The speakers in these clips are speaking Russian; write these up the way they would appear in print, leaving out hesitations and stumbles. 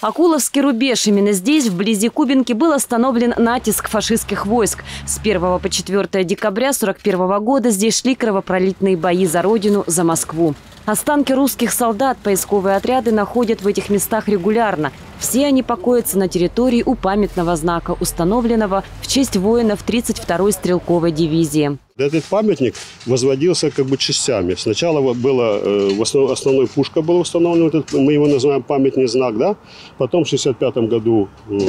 Акуловский рубеж. Именно здесь, вблизи Кубинки, был остановлен натиск фашистских войск. С 1 по 4 декабря 1941 года здесь шли кровопролитные бои за родину, за Москву. Останки русских солдат поисковые отряды находят в этих местах регулярно. Все они покоятся на территории у памятного знака, установленного в честь воинов 32-й стрелковой дивизии. Этот памятник возводился как бы частями. Сначала была основной пушка была установлена, мы его называем памятный знак, да? Потом в 1965 году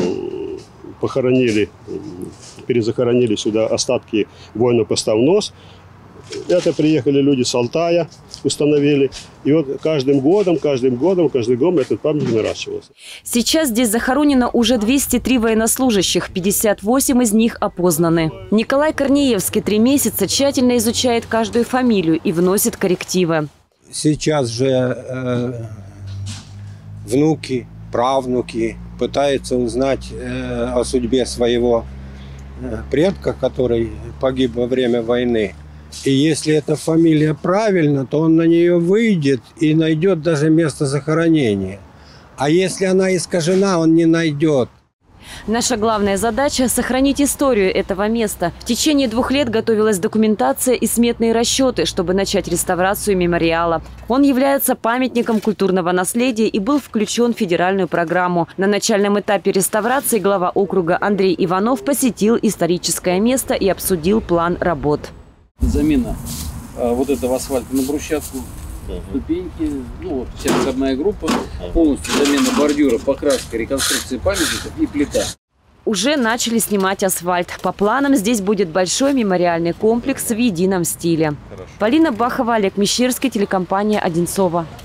перезахоронили сюда остатки воинов-поставнос. Это приехали люди с Алтая, установили. И вот каждым годом этот памятник наращивался. Сейчас здесь захоронено уже 203 военнослужащих, 58 из них опознаны. Николай Корнеевский 3 месяца тщательно изучает каждую фамилию и вносит коррективы. Сейчас же внуки, правнуки пытаются узнать о судьбе своего предка, который погиб во время войны. И если эта фамилия правильна, то он на нее выйдет и найдет даже место захоронения. А если она искажена, он не найдет. Наша главная задача – сохранить историю этого места. В течение 2 лет готовилась документация и сметные расчеты, чтобы начать реставрацию мемориала. Он является памятником культурного наследия и был включен в федеральную программу. На начальном этапе реставрации глава округа Андрей Иванов посетил историческое место и обсудил план работ. Замена вот этого асфальта на брусчатку, ступеньки, вся входная группа, полностью замена бордюра, покраска, реконструкция памятников и плита. Уже начали снимать асфальт. По планам здесь будет большой мемориальный комплекс в едином стиле. Полина Бахова, Олег Мещерский, телекомпания «Одинцово».